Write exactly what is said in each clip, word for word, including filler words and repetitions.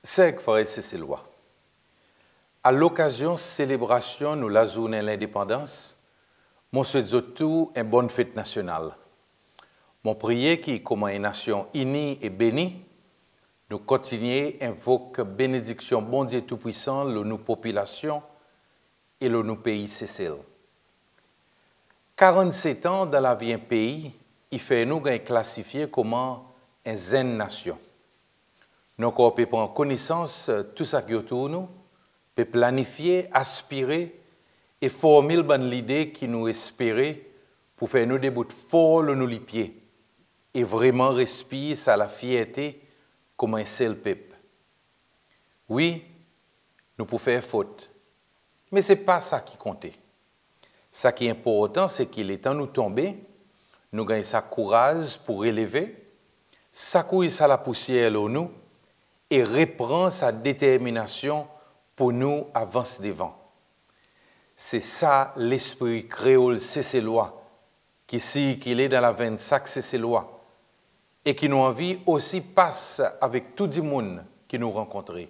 C'est frère Cécilois. À l'occasion de la célébration de la journée de l'indépendance, je souhaite tout une bonne fête nationale. Mon prière qui, comme une nation unie et bénie, nous continuons à invoquer bénédiction bon Dieu Tout-Puissant, le nous population et le nous pays Cécile. quarante-sept ans dans la vie d'un pays, il fait nous classifier comme une zen nation. Nous pouvons prendre connaissance de tout ce qui est autour de nous, peut planifier, aspirer et former l'idée qui nous espérait pour faire nous des bouts forts nous les pieds et vraiment respirer ça la fierté comme un seul peuple. Oui, nous pouvons faire faute, mais ce n'est pas ça qui compte. Ce qui est important, c'est qu'il est temps de nous tomber, nous gagnons sa courage pour élever, sacouiller ça la poussière en nous et reprendre sa détermination pour nous avancer devant. C'est ça l'esprit créole cécélois qui circule dans la veine sac cécélois et qui nous envie aussi passe avec tout le monde qui nous rencontre.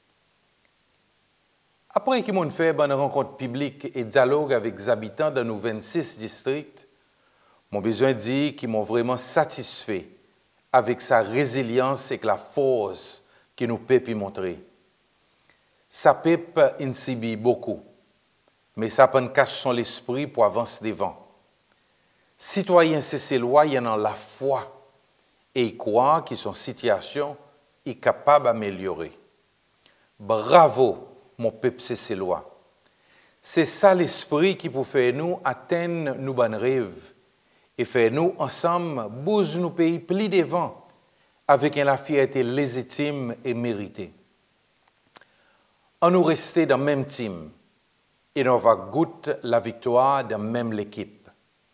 Après qu'ils m'ont fait une rencontre publique et dialogue avec les habitants de nos vingt-six districts, mon besoin dit qu'ils m'ont vraiment satisfait avec sa résilience et la force qu'il nous peut y montrer. Ça peut insibi beaucoup, mais ça peut cacher son esprit pour avancer devant. Citoyens cécélois, il y en a la foi et ils croient que son situation est capable d'améliorer. Bravo, mon peuple cécélois. C'est ça l'esprit qui peut faire nous atteindre nos bonnes rêves et faire nous ensemble bouger nos pays plus devant avec une fierté légitime et méritée. On nous rester dans le même team et on va goûter la victoire dans la même l'équipe.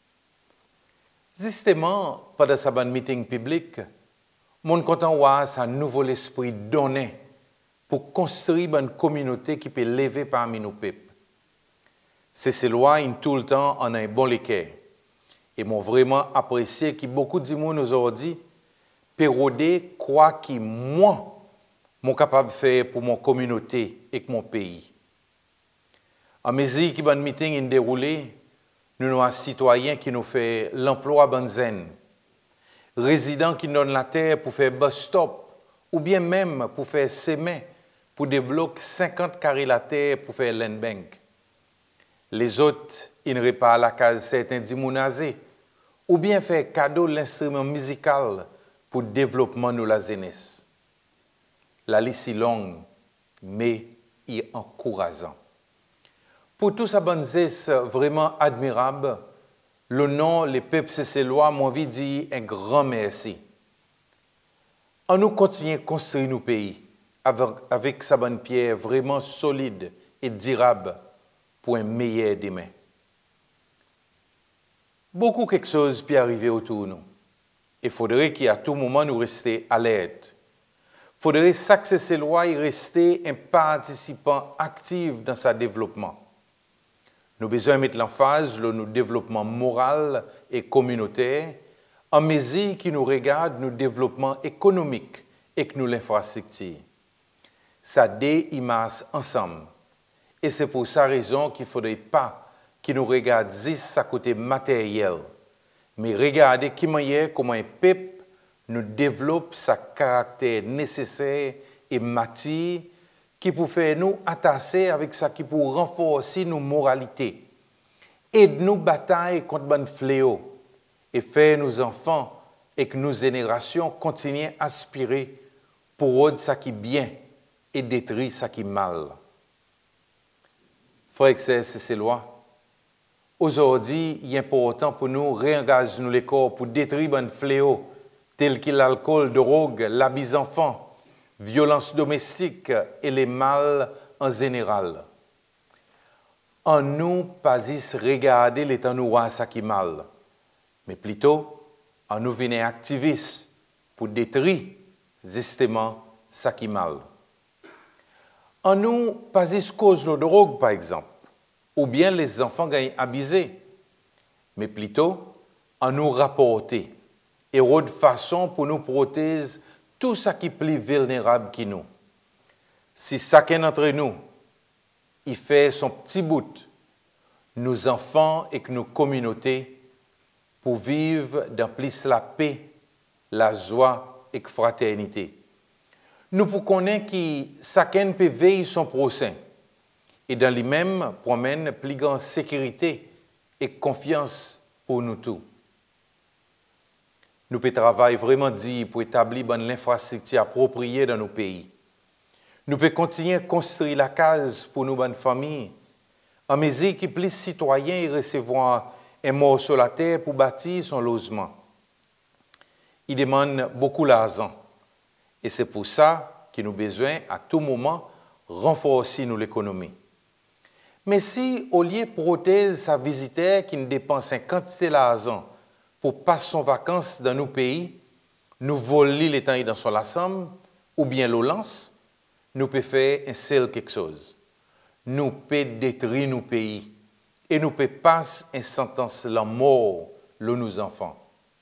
Justement, pendant ce meeting public, mon content voir un nouveau esprit donné pour construire une communauté qui peut lever parmi nos peuples. C'est ces lois tout le temps en un bon léquer. Et m'ont vraiment apprécié que beaucoup de monde aujourd'hui péroder quoi que moi suis capable de faire pour mon communauté et mon pays. En mesure que le meeting est déroulé, nous avons un citoyen qui nous fait l'emploi benzen, résident qui nous donne la terre pour faire bus stop, ou bien même pour faire semer, pour débloquer cinquante carrés la terre pour faire land bank. Les autres, ils ne réparent la case certains dimounazés, ou bien faire cadeau l'instrument musical pour le développement de la jeunesse. La liste est longue, mais est encourageant. Pour tout ça, c'est vraiment admirable. Le nom, les peuples cécélois, m'ont envie de dire un grand merci. On nous continue à construire nos pays avec, avec sa bonne pierre vraiment solide et durable pour un meilleur demain. Beaucoup quelque chose peut arriver autour de nous. Il faudrait qu'à tout moment nous restions alertes. Il faudrait que chaque cécélois reste un participant actif dans sa développement. Nous avons besoin de mettre l'emphase sur notre développement moral et communautaire en mesure qui nous regarde nos développements économiques et que nous l'infrastructure. Ça déimage ensemble. Et c'est pour sa raison qu'il ne faudrait pas qui nous regarde juste à côté matériel, mais regarder comment un peuple nous développe sa caractère nécessaire et matière qui peut faire nous attacher avec ça qui peut renforcer nos moralités, aide nous bataille contre le fléau et faire nos enfants et que nos générations continuent à aspirer pour rendre ça qui est bien et détruire ça qui est mal. Frères et sœurs, c'est lois. Aujourd'hui, il est important pour nous de réengager les corps pour détruire un fléau tel que l'alcool, la drogue, l'habit des enfants, violence domestique et les mal en général. En nous, pas juste regarder l'état nous ça qui mal, mais plutôt en nous venir activistes pour détruire justement ça qui mal. En nous, pas juste cause de drogue, par exemple, ou bien les enfants gagnent abusés, mais plutôt en nous rapporter et de façon pour nous protéger tout ce qui est plus vulnérable que nous. Si chacun d'entre nous, il fait son petit bout, nos enfants et nos communautés, pour vivre dans plus la paix, la joie et la fraternité. Nous pouvons connaître que chacun peut veiller son prochain et dans lui-même promène plus grande sécurité et confiance pour nous tous. Nous pouvons travailler vraiment dit pour établir une infrastructure appropriée dans nos pays. Nous pouvons continuer à construire la case pour nos bonnes familles, en mesure que plus citoyens recevront un mort sur la terre pour bâtir son logement. Il demande beaucoup d'argent. Et c'est pour ça que nous avons besoin à tout moment renforcer nous l'économie. Mais si, au lieu de protéger sa visiteur qui ne dépense une quantité d'argent pour passer son vacances dans nos pays, nous voler les temps dans son ensemble, ou bien le lance, nous pouvons faire un seul quelque chose. Nous pouvons détruire nos pays et nous pouvons passer une sentence la mort de nos enfants.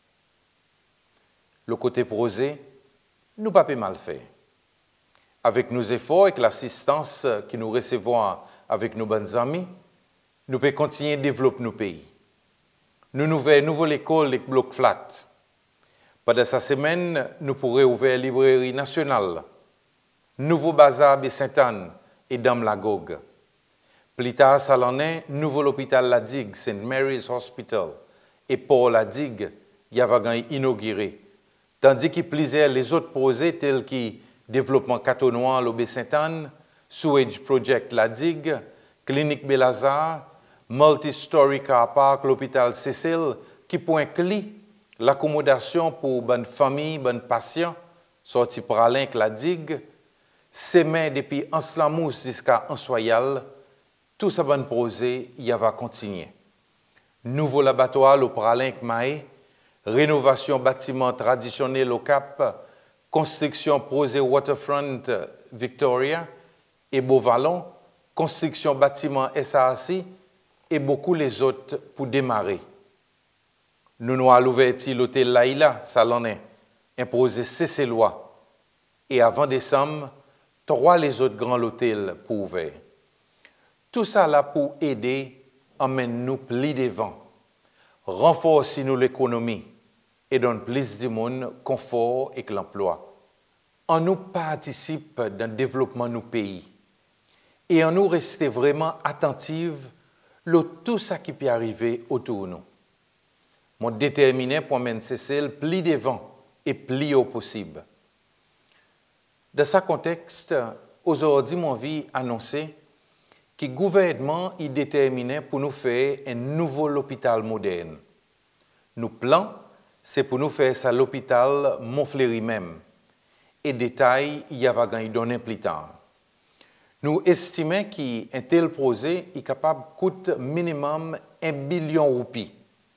Le côté prosé, nous ne pouvons pas mal faire. Avec nos efforts et l'assistance que nous recevons avec nos bonnes amis, nous pouvons continuer à développer nos pays. Nous nous ouvrons une nouvelle école avec bloc flat. Pendant cette semaine, nous pourrons ouvrir la librairie nationale, nouveau bazar de Sainte-Anne et Dame Lagogue. Plus tard, ça l'en est, nouveau hôpital La Digue, Saint Mary's Hospital, et pour La Digue, il y avait inauguré. Tandis que plusieurs les autres projets tels que développement Catenois, l'Aubé Sainte-Anne, Sewage Project La Digue, Clinique Belazar, Multi-Story Car Park, l'hôpital Cécile, qui pour inclure l'accommodation pour bonnes familles, bonnes patients, sortis par Alain La Digue, semé depuis Anslamous jusqu'à Ansoyal, tout ça bon projet, il va continuer. Nouveau laboratoire au Pralinque Maé, rénovation bâtiment traditionnel au Cap, construction projet Waterfront Victoria et Beauvallon, construction bâtiment S A C et beaucoup les autres pour démarrer. Nous nous avons ouvert l'hôtel Laïla, ça l'en est, un projet Cécélois. Et avant décembre, trois les autres grands hôtels pour ouvrir. Tout ça là pour aider, emmène-nous plus devant, renforcer nous l'économie et donne plus de monde confort et l'emploi. On nous participe dans le développement de nos pays et on nous rester vraiment attentifs à tout ce qui peut arriver autour de nous. Mon déterminé pour mener Cécile plus devant et plus haut possible. Dans ce contexte, aujourd'hui, mon vie annoncé que le gouvernement est déterminé pour nous faire un nouveau hôpital moderne. Nos plans, c'est pour nous faire ça l'hôpital Montfleury même. Et détails, il y a gagné donner plus tard. Nous estimons qu'un tel projet est capable de coûter minimum un billion de roupies.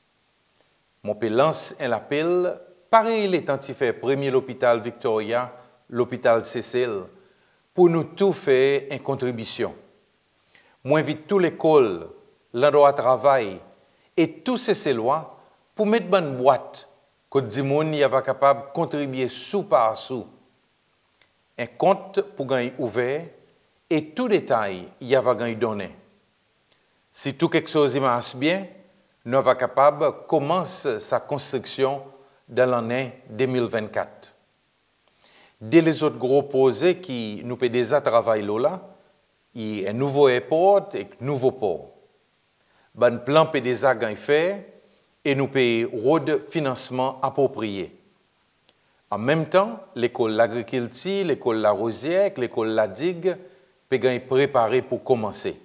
Mon peut lancer un appel, pareil l'étant fait premier l'hôpital Victoria, l'hôpital Cécile, pour nous tous faire une contribution. Moi, invite toute l'école, l'endroit de travail et tous ces lois pour mettre une bonne boîte que le monde y va capable de contribuer sous par sous. Un compte pour gagner ouvert et tout détail y va gagner donné. Si tout quelque chose marche bien, nous sommes capables de commencer sa construction dans l'année deux mille vingt-quatre. Dès les autres gros projets qui nous peut déjà travailler là, il y a un nouveau aéroport et un nouveau port. Bon plan peut déjà gagner fait et nous payons de financement approprié. En même temps, l'école l'agriculture, l'école la Rosière, l'école la Digue peut gagner préparé pour commencer.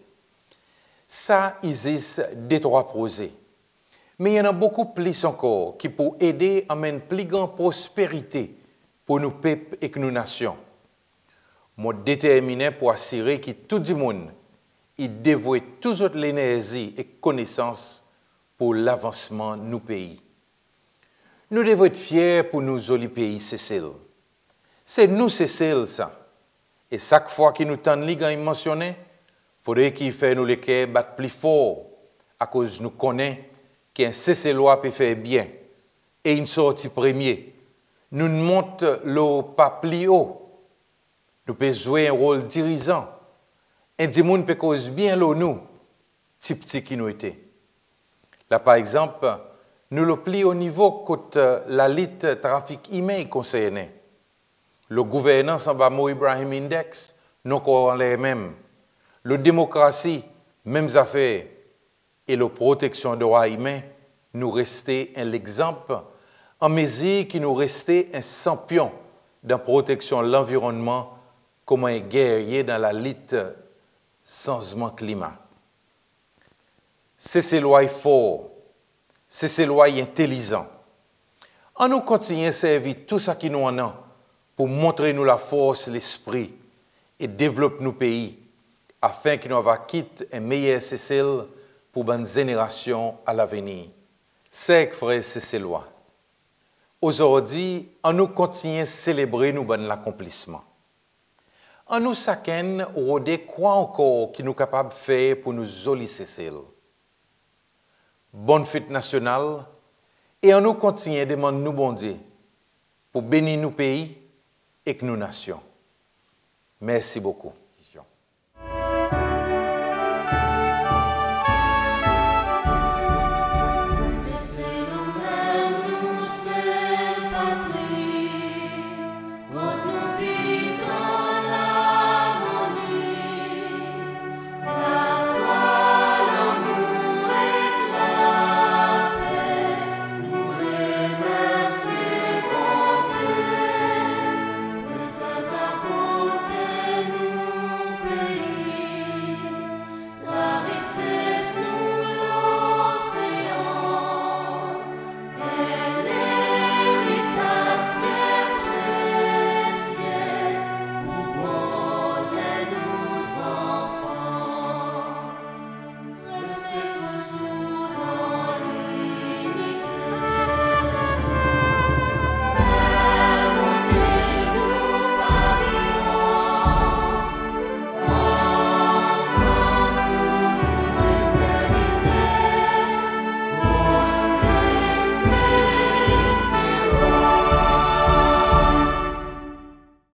Ça, il existe des trois projets. Mais il y en a beaucoup plus encore qui peuvent aider à mener plus grande prospérité pour nos peuples et nos nations. Moi, déterminé pour assurer que tout le monde y dévoue toute l'énergie et connaissance pour l'avancement de nos pays. Nous devons être fiers pour nos jolis pays, Cécile. C'est nous, Cécile, ça. Et chaque fois que nous t'en ligons mentionné, il faudrait qu'il fasse nous les cœurs battre plus fort à cause nous connaissons qu'un Cécélois peut faire bien et une sortie premier. Nous ne montons le pas plus haut. Nous pouvons jouer un rôle dirigeant. Un des gens peut cause bien l'eau nous, petit petit qui nous était. Là, par exemple, nous le pli au niveau côté la lutte trafic humain concerné. Le gouvernement Sambamo Ibrahim Index, nous corps les mêmes. La démocratie, mêmes affaires. Et la protection des droits humains, nous restait un exemple en mesure qui nous restait un champion dans la protection de l'environnement comme un guerrier dans la lutte changement climat. C'est ces lois fortes, c'est ces lois intelligentes. On nous continue à servir tout ce qui nous en a pour montrer nous la force, l'esprit et développer nos pays afin que nous avons quitté un meilleur C C L pour une génération à l'avenir. C'est frère C C L. Aujourd'hui, on nous continue à célébrer nos bon l'accomplissement. On nous chacun rodé quoi encore qui nous capable de faire pour nous joli C C L. Bonne fête nationale et on nous continue à demander nous bon Dieu pour bénir nos pays et que nos nations. Merci beaucoup.